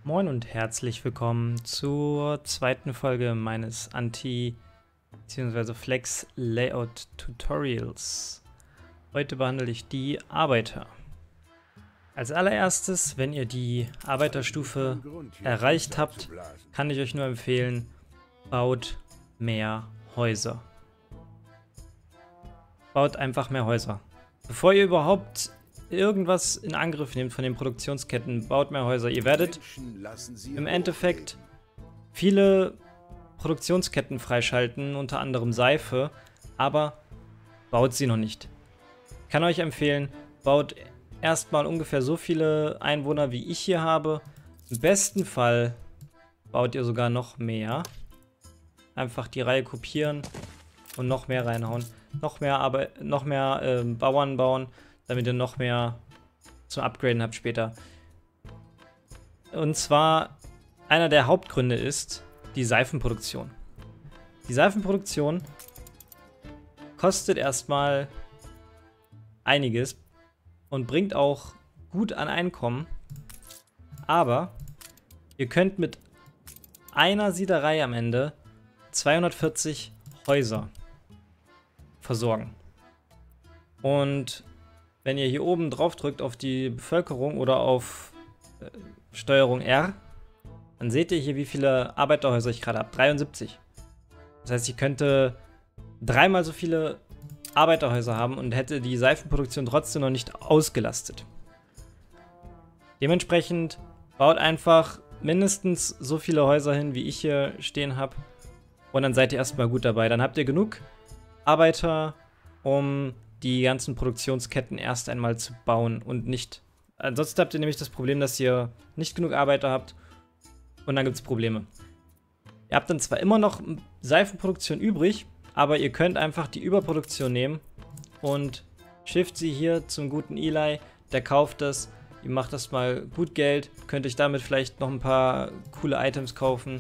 Moin und herzlich willkommen zur zweiten Folge meines bzw. Flex Layout Tutorials. Heute behandle ich die Arbeiter. Als allererstes, wenn ihr die Arbeiterstufe erreicht habt, kann ich euch nur empfehlen, baut mehr Häuser. Baut einfach mehr Häuser. Bevor ihr überhaupt irgendwas in Angriff nehmt von den Produktionsketten, baut mehr Häuser. Ihr werdet im Endeffekt viele Produktionsketten freischalten, unter anderem Seife, aber baut sie noch nicht. Ich kann euch empfehlen, baut erstmal ungefähr so viele Einwohner, wie ich hier habe. Im besten Fall baut ihr sogar noch mehr. Einfach die Reihe kopieren und noch mehr reinhauen. Noch mehr Bauern bauen, damit ihr noch mehr zum Upgraden habt später. Und zwar, einer der Hauptgründe ist die Seifenproduktion. Die Seifenproduktion kostet erstmal einiges und bringt auch gut an Einkommen. Aber ihr könnt mit einer Siederei am Ende 240 Häuser versorgen. Und wenn ihr hier oben drauf drückt auf die Bevölkerung oder auf Steuerung R, dann seht ihr hier, wie viele Arbeiterhäuser ich gerade habe. 73. Das heißt, ich könnte dreimal so viele Arbeiterhäuser haben und hätte die Seifenproduktion trotzdem noch nicht ausgelastet. Dementsprechend baut einfach mindestens so viele Häuser hin, wie ich hier stehen habe. Und dann seid ihr erstmal gut dabei. Dann habt ihr genug Arbeiter, um die ganzen Produktionsketten erst einmal zu bauen und nicht. Ansonsten habt ihr nämlich das Problem, dass ihr nicht genug Arbeiter habt und dann gibt es Probleme. Ihr habt dann zwar immer noch Seifenproduktion übrig, aber ihr könnt einfach die Überproduktion nehmen und schifft sie hier zum guten Eli, der kauft das, ihr macht das mal gut Geld, könnt euch damit vielleicht noch ein paar coole Items kaufen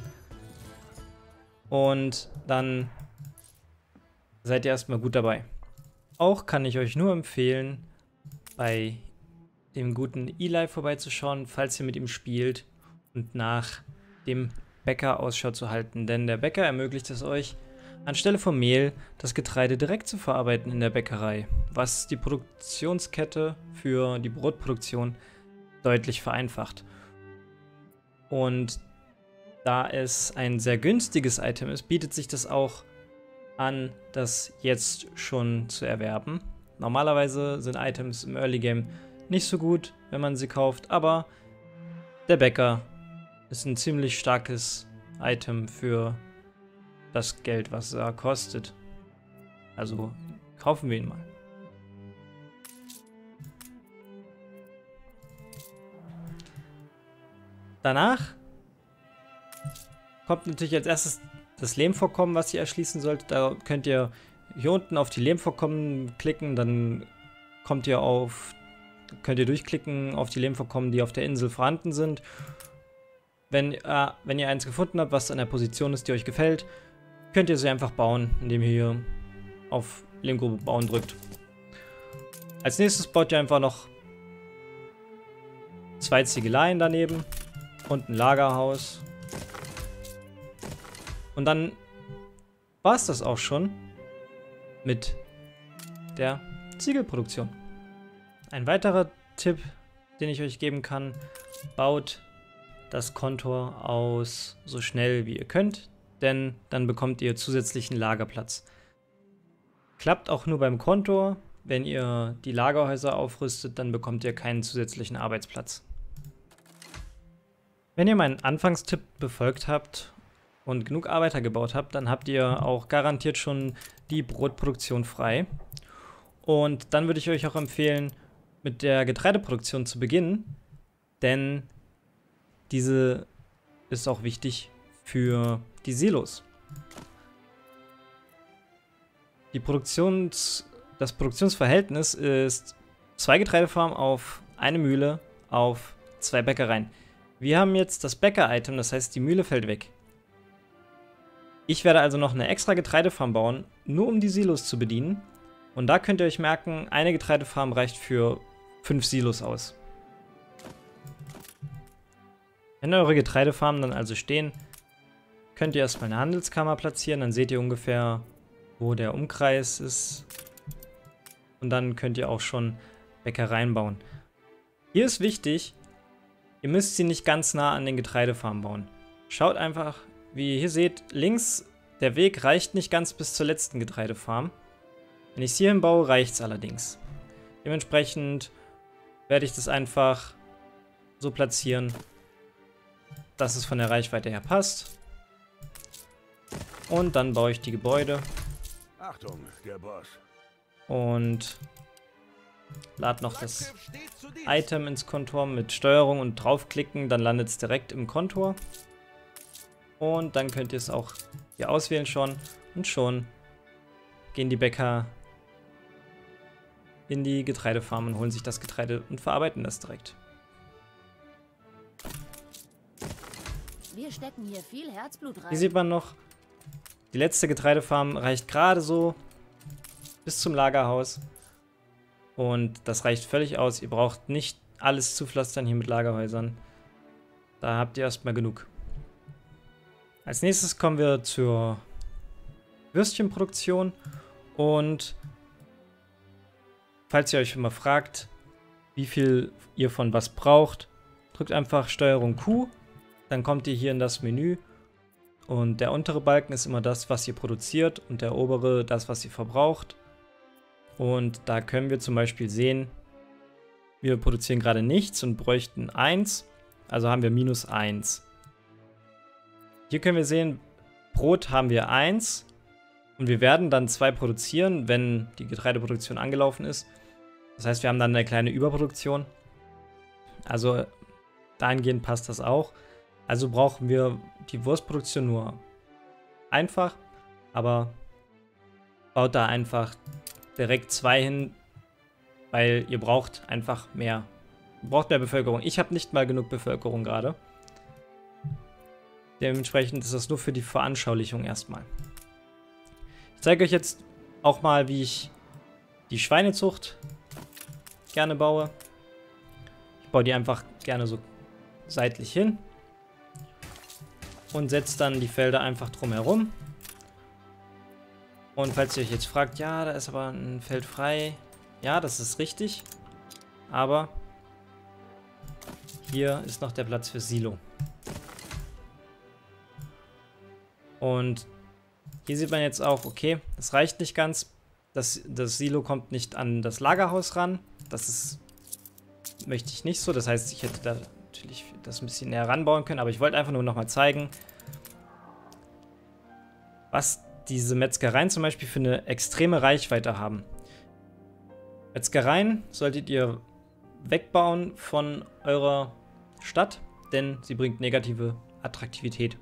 und dann seid ihr erstmal gut dabei. Auch kann ich euch nur empfehlen, bei dem guten Eli vorbeizuschauen, falls ihr mit ihm spielt und nach dem Bäcker Ausschau zu halten. Denn der Bäcker ermöglicht es euch, anstelle von Mehl das Getreide direkt zu verarbeiten in der Bäckerei, was die Produktionskette für die Brotproduktion deutlich vereinfacht. Und da es ein sehr günstiges Item ist, bietet sich das auch an, das jetzt schon zu erwerben. Normalerweise sind Items im Early Game nicht so gut, wenn man sie kauft, aber der Bäcker ist ein ziemlich starkes Item für das Geld, was er kostet. Also kaufen wir ihn mal. Danach kommt natürlich als erstes das Lehmvorkommen, was ihr erschließen sollt. Da könnt ihr hier unten auf die Lehmvorkommen klicken, dann könnt ihr durchklicken auf die Lehmvorkommen, die auf der Insel vorhanden sind. Wenn ihr eins gefunden habt, was an der Position ist, die euch gefällt, könnt ihr sie einfach bauen, indem ihr hier auf Lehmgrube bauen drückt. Als nächstes baut ihr einfach noch 2 Ziegeleien daneben und ein Lagerhaus. Und dann war es das auch schon mit der Ziegelproduktion. Ein weiterer Tipp, den ich euch geben kann, baut das Kontor aus so schnell wie ihr könnt, denn dann bekommt ihr zusätzlichen Lagerplatz. Klappt auch nur beim Kontor, wenn ihr die Lagerhäuser aufrüstet, dann bekommt ihr keinen zusätzlichen Arbeitsplatz. Wenn ihr meinen Anfangstipp befolgt habt und genug Arbeiter gebaut habt, dann habt ihr auch garantiert schon die Brotproduktion frei. Und dann würde ich euch auch empfehlen, mit der Getreideproduktion zu beginnen, denn diese ist auch wichtig für die Silos. Das Produktionsverhältnis ist 2 Getreidefarmen auf eine Mühle auf 2 Bäckereien. Wir haben jetzt das Bäcker-Item, das heißt, die Mühle fällt weg. Ich werde also noch eine extra Getreidefarm bauen, nur um die Silos zu bedienen. Und da könnt ihr euch merken, eine Getreidefarm reicht für 5 Silos aus. Wenn eure Getreidefarmen dann also stehen, könnt ihr erstmal eine Handelskammer platzieren. Dann seht ihr ungefähr, wo der Umkreis ist. Und dann könnt ihr auch schon Bäckereien bauen. Hier ist wichtig, ihr müsst sie nicht ganz nah an den Getreidefarmen bauen. Schaut einfach, wie ihr hier seht, links der Weg reicht nicht ganz bis zur letzten Getreidefarm. Wenn ich es hierhin baue, reicht es allerdings. Dementsprechend werde ich das einfach so platzieren, dass es von der Reichweite her passt. Und dann baue ich die Gebäude. Achtung, der Boss. Und lade noch das Item ins Kontor mit Steuerung und draufklicken, dann landet es direkt im Kontor. Und dann könnt ihr es auch hier auswählen schon. Und schon gehen die Bäcker in die Getreidefarm und holen sich das Getreide und verarbeiten das direkt. Wir stecken hier viel Herzblut rein. Hier sieht man noch, die letzte Getreidefarm reicht gerade so bis zum Lagerhaus. Und das reicht völlig aus. Ihr braucht nicht alles zupflastern hier mit Lagerhäusern. Da habt ihr erstmal genug. Als nächstes kommen wir zur Würstchenproduktion. Und falls ihr euch immer fragt, wie viel ihr von was braucht, drückt einfach STRG Q. Dann kommt ihr hier in das Menü. Und der untere Balken ist immer das, was ihr produziert. Und der obere das, was ihr verbraucht. Und da können wir zum Beispiel sehen, wir produzieren gerade nichts und bräuchten 1. Also haben wir minus 1. Hier können wir sehen, Brot haben wir 1. Und wir werden dann 2 produzieren, wenn die Getreideproduktion angelaufen ist. Das heißt, wir haben dann eine kleine Überproduktion. Also dahingehend passt das auch. Also brauchen wir die Wurstproduktion nur einfach. Aber baut da einfach direkt 2 hin, weil ihr braucht einfach mehr. Ihr braucht mehr Bevölkerung. Ich habe nicht mal genug Bevölkerung gerade. Dementsprechend ist das nur für die Veranschaulichung erstmal. Ich zeige euch jetzt auch mal, wie ich die Schweinezucht gerne baue. Ich baue die einfach gerne so seitlich hin und setze dann die Felder einfach drumherum. Und falls ihr euch jetzt fragt, ja, da ist aber ein Feld frei. Ja, das ist richtig. Aber hier ist noch der Platz für Silo. Und hier sieht man jetzt auch, okay, das reicht nicht ganz. Das Silo kommt nicht an das Lagerhaus ran. Das möchte ich nicht so. Das heißt, ich hätte da natürlich das ein bisschen näher ranbauen können. Aber ich wollte einfach nur nochmal zeigen, was diese Metzgereien zum Beispiel für eine extreme Reichweite haben. Metzgereien solltet ihr wegbauen von eurer Stadt, denn sie bringt negative Attraktivität.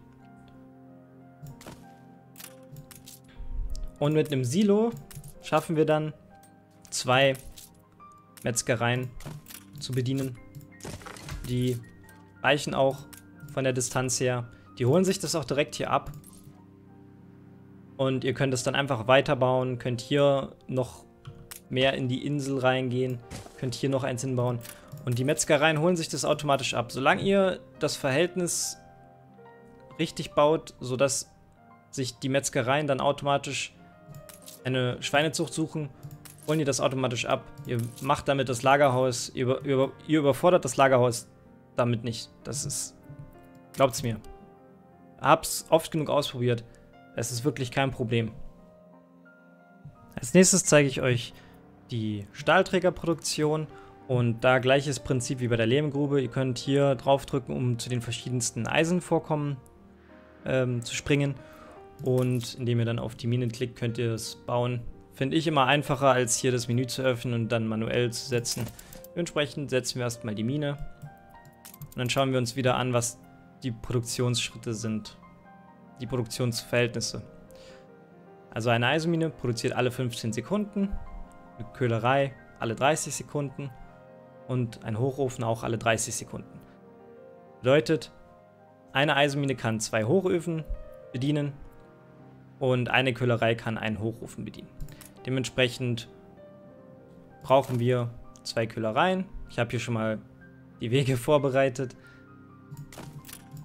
Und mit einem Silo schaffen wir dann 2 Metzgereien zu bedienen. Die reichen auch von der Distanz her. Die holen sich das auch direkt hier ab. Und ihr könnt es dann einfach weiterbauen, könnt hier noch mehr in die Insel reingehen, könnt hier noch eins hinbauen. Und die Metzgereien holen sich das automatisch ab. Solange ihr das Verhältnis richtig baut, sodass sich die Metzgereien dann automatisch eine Schweinezucht suchen, holen die das automatisch ab. Ihr macht damit das Lagerhaus, ihr überfordert das Lagerhaus damit nicht. Das ist, glaubt's mir. Hab's oft genug ausprobiert. Es ist wirklich kein Problem. Als nächstes zeige ich euch die Stahlträgerproduktion und da gleiches Prinzip wie bei der Lehmgrube. Ihr könnt hier draufdrücken, um zu den verschiedensten Eisenvorkommen zu springen, und indem ihr dann auf die Mine klickt, könnt ihr es bauen. Finde ich immer einfacher, als hier das Menü zu öffnen und dann manuell zu setzen. Dementsprechend setzen wir erstmal die Mine und dann schauen wir uns wieder an, was die Produktionsschritte sind. Die Produktionsverhältnisse. Also eine Eisenmine produziert alle 15 Sekunden, eine Köhlerei alle 30 Sekunden und ein Hochofen auch alle 30 Sekunden. Bedeutet, eine Eisenmine kann 2 Hochöfen bedienen und eine Köhlerei kann einen Hochofen bedienen. Dementsprechend brauchen wir 2 Köhlereien. Ich habe hier schon mal die Wege vorbereitet.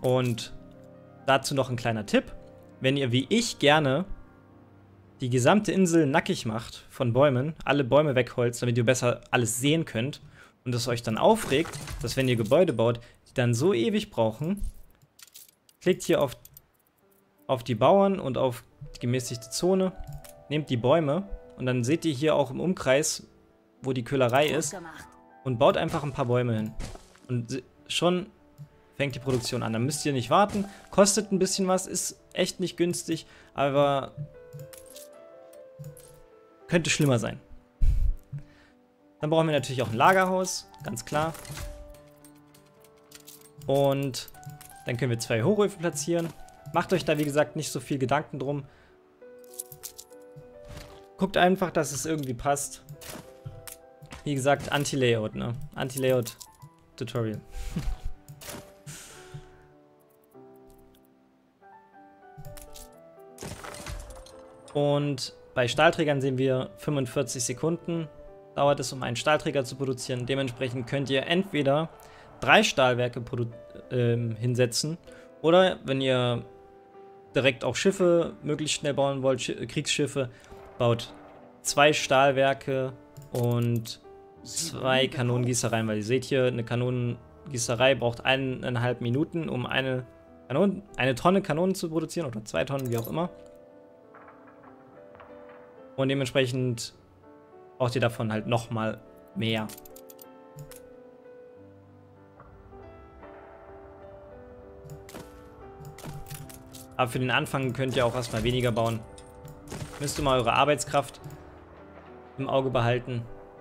Und dazu noch ein kleiner Tipp. Wenn ihr wie ich gerne die gesamte Insel nackig macht von Bäumen, alle Bäume wegholzt, damit ihr besser alles sehen könnt und es euch dann aufregt, dass wenn ihr Gebäude baut, die dann so ewig brauchen, klickt hier auf die Bauern und auf die gemäßigte Zone, nehmt die Bäume und dann seht ihr hier auch im Umkreis, wo die Köhlerei ist, und baut einfach ein paar Bäume hin. Und schon fängt die Produktion an. Dann müsst ihr nicht warten. Kostet ein bisschen was, ist echt nicht günstig, aber könnte schlimmer sein. Dann brauchen wir natürlich auch ein Lagerhaus, ganz klar. Und dann können wir 2 Hochöfen platzieren. Macht euch da, wie gesagt, nicht so viel Gedanken drum. Guckt einfach, dass es irgendwie passt. Wie gesagt, Anti-Layout, ne? Anti-Layout-Tutorial. Und bei Stahlträgern sehen wir 45 Sekunden dauert es, um einen Stahlträger zu produzieren. Dementsprechend könnt ihr entweder 3 Stahlwerke hinsetzen oder wenn ihr direkt auch Schiffe möglichst schnell bauen wollt, Kriegsschiffe, baut 2 Stahlwerke und 2 Kanonengießereien, weil ihr seht hier, eine Kanonengießerei braucht 1,5 Minuten, um eine Tonne Kanonen zu produzieren oder 2 Tonnen, wie auch immer. Und dementsprechend braucht ihr davon halt nochmal mehr. Aber für den Anfang könnt ihr auch erstmal weniger bauen. Müsst ihr mal eure Arbeitskraft im Auge behalten.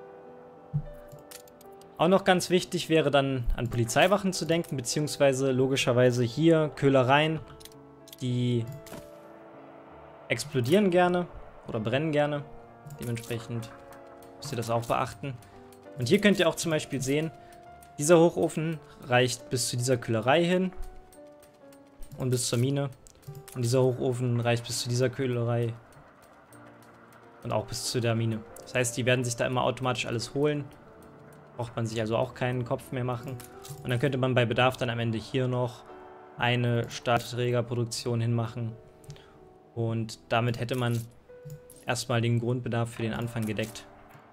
Auch noch ganz wichtig wäre dann an Polizeiwachen zu denken, beziehungsweise logischerweise hier Köhlereien, die explodieren gerne oder brennen gerne. Dementsprechend müsst ihr das auch beachten. Und hier könnt ihr auch zum Beispiel sehen, dieser Hochofen reicht bis zu dieser Köhlerei hin und bis zur Mine. Und dieser Hochofen reicht bis zu dieser Köhlerei und auch bis zu der Mine. Das heißt, die werden sich da immer automatisch alles holen. Braucht man sich also auch keinen Kopf mehr machen. Und dann könnte man bei Bedarf dann am Ende hier noch eine Stahlträgerproduktion hinmachen. Und damit hätte man erstmal den Grundbedarf für den Anfang gedeckt.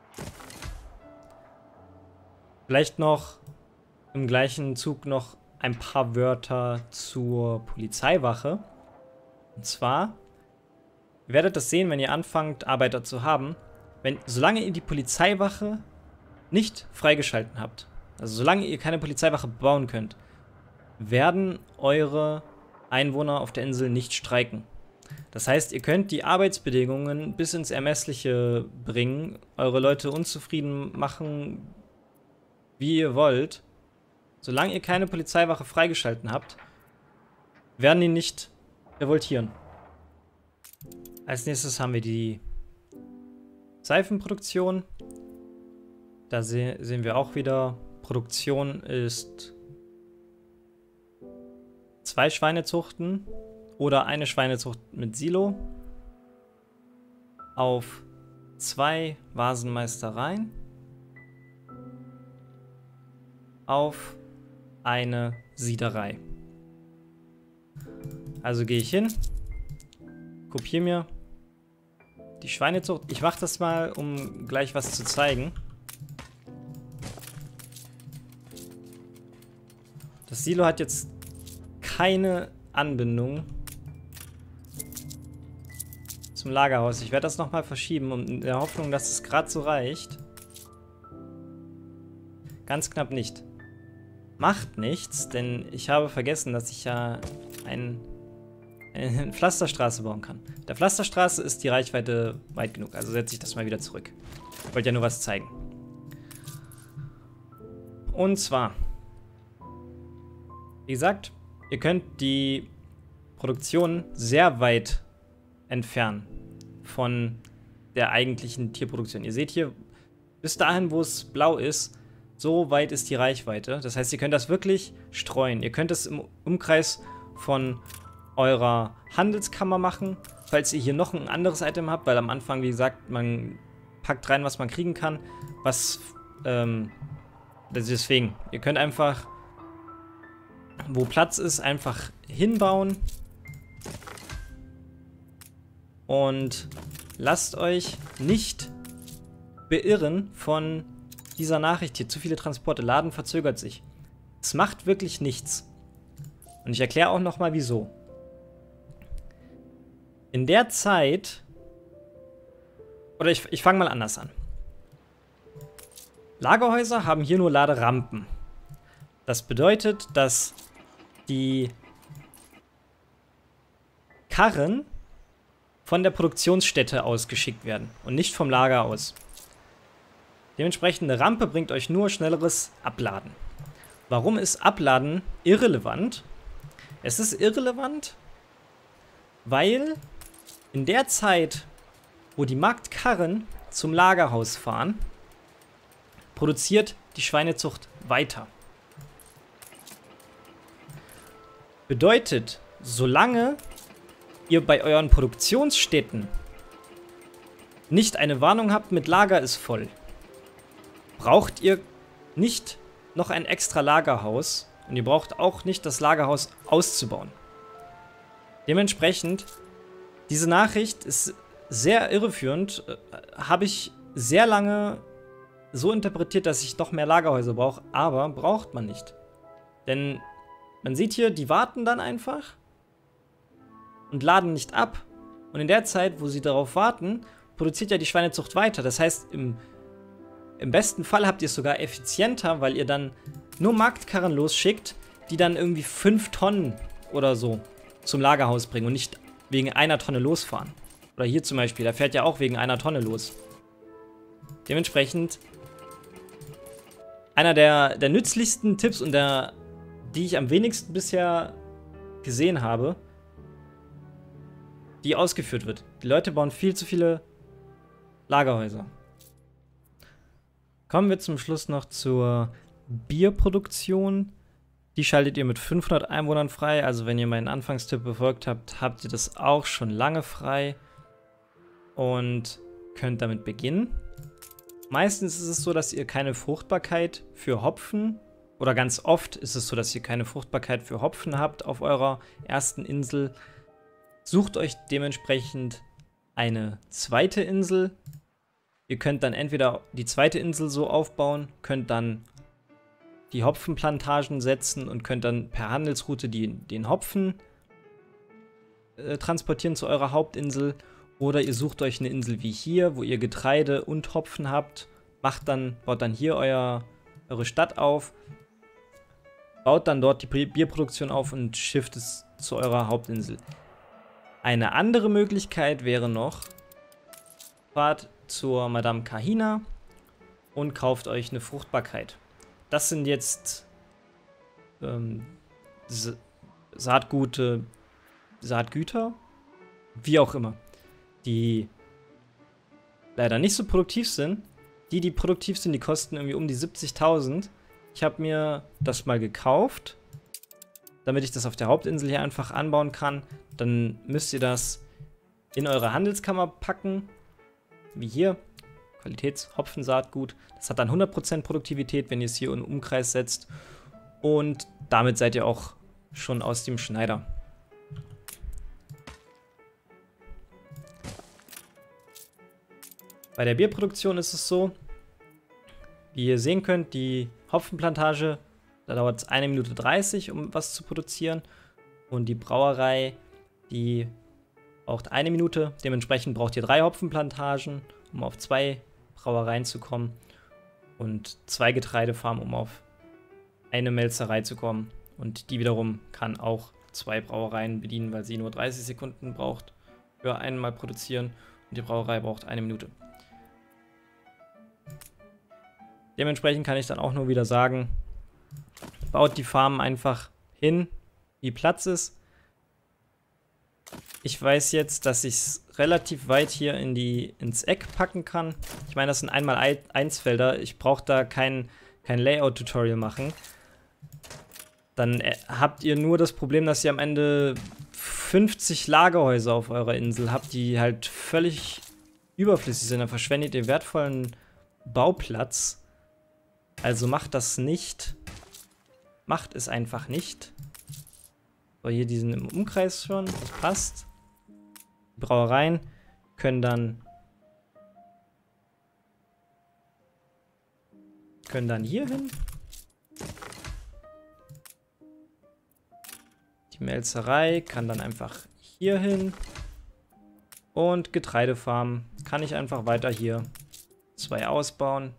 Vielleicht noch im gleichen Zug noch ein paar Wörter zur Polizeiwache. Und zwar, ihr werdet das sehen, wenn ihr anfangt, Arbeiter zu haben. Solange ihr die Polizeiwache nicht freigeschalten habt, also solange ihr keine Polizeiwache bauen könnt, werden eure Einwohner auf der Insel nicht streiken. Das heißt, ihr könnt die Arbeitsbedingungen bis ins Ermessliche bringen, eure Leute unzufrieden machen, wie ihr wollt. Solange ihr keine Polizeiwache freigeschalten habt, werden die nicht revoltieren. Als nächstes haben wir die Seifenproduktion. Da sehen wir auch wieder, Produktion ist 2 Schweinezuchten oder eine Schweinezucht mit Silo auf 2 Vasenmeistereien auf eine Siederei. Also gehe ich hin, kopiere mir die Schweinezucht. Ich mache das mal, um gleich was zu zeigen. Das Silo hat jetzt keine Anbindung zum Lagerhaus. Ich werde das nochmal verschieben, in der Hoffnung, dass es gerade so reicht. Ganz knapp nicht. Macht nichts, denn ich habe vergessen, dass ich ja eine Pflasterstraße bauen kann. Der Pflasterstraße ist die Reichweite weit genug, also setze ich das mal wieder zurück. Ich wollte ja nur was zeigen. Und zwar, wie gesagt, ihr könnt die Produktion sehr weit entfernen von der eigentlichen Tierproduktion. Ihr seht hier, bis dahin, wo es blau ist, so weit ist die Reichweite. Das heißt, ihr könnt das wirklich streuen. Ihr könnt es im Umkreis von eurer Handelskammer machen, falls ihr hier noch ein anderes Item habt, weil am Anfang, wie gesagt, man packt rein, was man kriegen kann. Deswegen, ihr könnt einfach wo Platz ist, einfach hinbauen. Und lasst euch nicht beirren von dieser Nachricht hier. Zu viele Transporte. Laden verzögert sich. Es macht wirklich nichts. Und ich erkläre auch nochmal, wieso. In der Zeit... Oder ich fange mal anders an. Lagerhäuser haben hier nur Laderampen. Das bedeutet, dass die Karren von der Produktionsstätte aus geschickt werden und nicht vom Lager aus. Dementsprechend eine Rampe bringt euch nur schnelleres Abladen. Warum ist Abladen irrelevant? Es ist irrelevant, weil in der Zeit, wo die Marktkarren zum Lagerhaus fahren, produziert die Schweinezucht weiter. Bedeutet, solange ihr bei euren Produktionsstätten nicht eine Warnung habt mit Lager ist voll, braucht ihr nicht noch ein extra Lagerhaus und ihr braucht auch nicht das Lagerhaus auszubauen. Dementsprechend, diese Nachricht ist sehr irreführend, habe ich sehr lange so interpretiert, dass ich noch mehr Lagerhäuser brauche, aber braucht man nicht. Denn man sieht hier, die warten dann einfach und laden nicht ab. Und in der Zeit, wo sie darauf warten, produziert ja die Schweinezucht weiter. Das heißt, im besten Fall habt ihr es sogar effizienter, weil ihr dann nur Marktkarren losschickt, die dann irgendwie 5 Tonnen oder so zum Lagerhaus bringen und nicht wegen einer Tonne losfahren. Oder hier zum Beispiel, da fährt ja auch wegen einer Tonne los. Dementsprechend einer der nützlichsten Tipps und die ich am wenigsten bisher gesehen habe, die ausgeführt wird. Die Leute bauen viel zu viele Lagerhäuser. Kommen wir zum Schluss noch zur Bierproduktion. Die schaltet ihr mit 500 Einwohnern frei. Also wenn ihr meinen Anfangstipp befolgt habt, habt ihr das auch schon lange frei und könnt damit beginnen. Meistens ist es so, dass ihr keine Fruchtbarkeit für Hopfen, oder ganz oft ist es so, dass ihr keine Fruchtbarkeit für Hopfen habt auf eurer ersten Insel. Sucht euch dementsprechend eine zweite Insel. Ihr könnt dann entweder die zweite Insel so aufbauen, könnt dann die Hopfenplantagen setzen und könnt dann per Handelsroute den Hopfen transportieren zu eurer Hauptinsel. Oder ihr sucht euch eine Insel wie hier, wo ihr Getreide und Hopfen habt, baut dann hier eure Stadt auf, baut dann dort die Bierproduktion auf und schifft es zu eurer Hauptinsel. Eine andere Möglichkeit wäre noch, fahrt zur Madame Kahina und kauft euch eine Fruchtbarkeit. Das sind jetzt Saatgüter, wie auch immer, die leider nicht so produktiv sind. Die produktiv sind, die kosten irgendwie um die 70.000. Ich habe mir das mal gekauft, damit ich das auf der Hauptinsel hier einfach anbauen kann. Dann müsst ihr das in eure Handelskammer packen, wie hier, Qualitätshopfensaatgut. Das hat dann 100% Produktivität, wenn ihr es hier in den Umkreis setzt. Und damit seid ihr auch schon aus dem Schneider. Bei der Bierproduktion ist es so, wie ihr sehen könnt, die Hopfenplantage, da dauert es 1 Minute 30, um was zu produzieren. Und die Brauerei, die braucht 1 Minute. Dementsprechend braucht ihr 3 Hopfenplantagen, um auf 2 Brauereien zu kommen. Und 2 Getreidefarmen, um auf eine Melzerei zu kommen. Und die wiederum kann auch 2 Brauereien bedienen, weil sie nur 30 Sekunden braucht für einmal produzieren. Und die Brauerei braucht 1 Minute. Dementsprechend kann ich dann auch nur wieder sagen, baut die Farmen einfach hin, wie Platz ist. Ich weiß jetzt, dass ich es relativ weit hier ins Eck packen kann. Ich meine, das sind 1x1 Felder. Ich brauche da kein Layout-Tutorial machen. Dann habt ihr nur das Problem, dass ihr am Ende 50 Lagerhäuser auf eurer Insel habt, die halt völlig überflüssig sind. Dann verschwendet ihr wertvollen Bauplatz. Also macht das nicht. Macht es einfach nicht. So, hier diesen im Umkreis schon, das passt. Die Brauereien können dann hier hin. Die Melzerei kann dann einfach hier hin. Und Getreidefarm kann ich einfach weiter hier 2 ausbauen.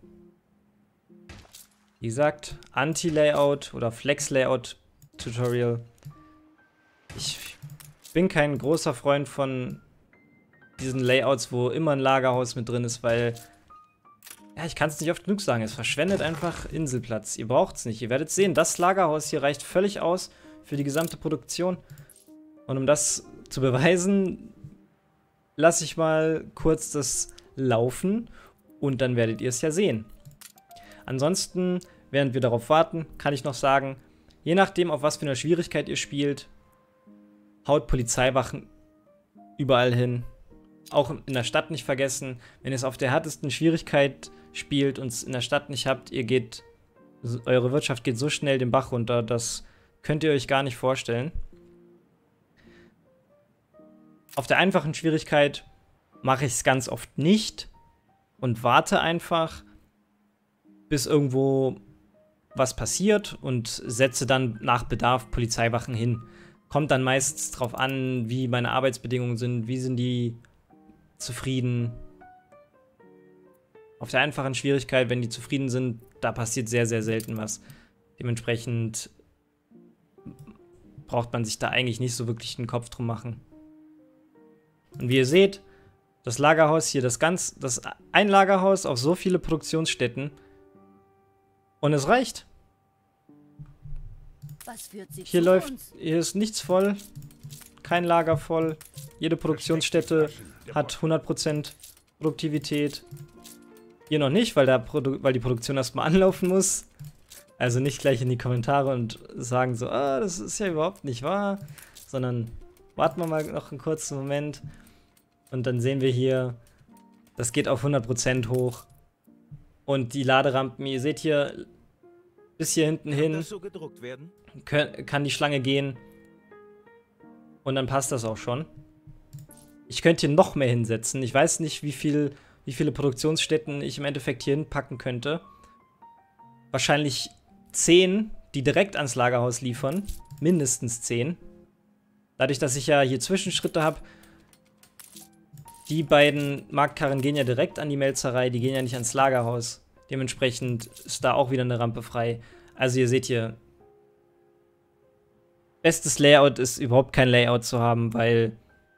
Wie gesagt, Anti-Layout oder Flex-Layout-Tutorial. Ich bin kein großer Freund von diesen Layouts, wo immer ein Lagerhaus mit drin ist, weil, ja, ich kann es nicht oft genug sagen, es verschwendet einfach Inselplatz. Ihr braucht es nicht. Ihr werdet sehen, das Lagerhaus hier reicht völlig aus für die gesamte Produktion. Und um das zu beweisen, lasse ich mal kurz das laufen und dann werdet ihr es ja sehen. Ansonsten, während wir darauf warten, kann ich noch sagen, je nachdem, auf was für eine Schwierigkeit ihr spielt, haut Polizeiwachen überall hin. Auch in der Stadt nicht vergessen, wenn ihr es auf der härtesten Schwierigkeit spielt und es in der Stadt nicht habt, eure Wirtschaft geht so schnell den Bach runter, das könnt ihr euch gar nicht vorstellen. Auf der einfachen Schwierigkeit mache ich es ganz oft nicht und warte einfach, bis irgendwo was passiert und setze dann nach Bedarf Polizeiwachen hin. Kommt dann meistens drauf an, wie meine Arbeitsbedingungen sind, wie sind die zufrieden. Auf der einfachen Schwierigkeit, wenn die zufrieden sind, da passiert sehr, sehr selten was. Dementsprechend braucht man sich da eigentlich nicht so wirklich den Kopf drum machen. Und wie ihr seht, das Lagerhaus hier, ein Lagerhaus auf so viele Produktionsstätten. Und es reicht. Was führt sie Hier zu uns? hier ist nichts voll, kein Lager voll. Jede Produktionsstätte hat 100% Produktivität. Hier noch nicht, weil die Produktion erstmal anlaufen muss. Also nicht gleich in die Kommentare und sagen so, ah, das ist ja überhaupt nicht wahr. Sondern warten wir mal noch einen kurzen Moment. Und dann sehen wir hier, das geht auf 100% hoch. Und die Laderampen, ihr seht hier, bis hier hinten hin das so gedruckt werden? kann die Schlange gehen. Und dann passt das auch schon. Ich könnte hier noch mehr hinsetzen. Ich weiß nicht, wie viele Produktionsstätten ich im Endeffekt hier hinpacken könnte. Wahrscheinlich 10, die direkt ans Lagerhaus liefern. Mindestens 10. Dadurch, dass ich ja hier Zwischenschritte habe. Die beiden Marktkarren gehen ja direkt an die Melzerei, die gehen ja nicht ans Lagerhaus. Dementsprechend ist da auch wieder eine Rampe frei. Also ihr seht hier, bestes Layout ist überhaupt kein Layout zu haben, weil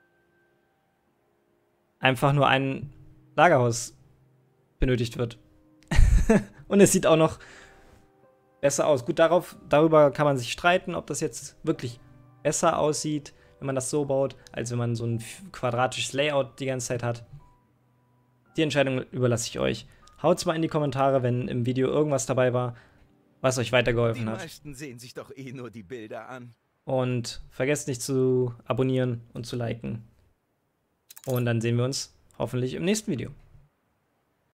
einfach nur ein Lagerhaus benötigt wird. Und es sieht auch noch besser aus. Gut, darüber kann man sich streiten, ob das jetzt wirklich besser aussieht, wenn man das so baut, als wenn man so ein quadratisches Layout die ganze Zeit hat. Die Entscheidung überlasse ich euch. Haut's mal in die Kommentare, wenn im Video irgendwas dabei war, was euch weitergeholfen hat. Die meisten sehen sich doch eh nur die Bilder an. Und vergesst nicht zu abonnieren und zu liken. Und dann sehen wir uns hoffentlich im nächsten Video.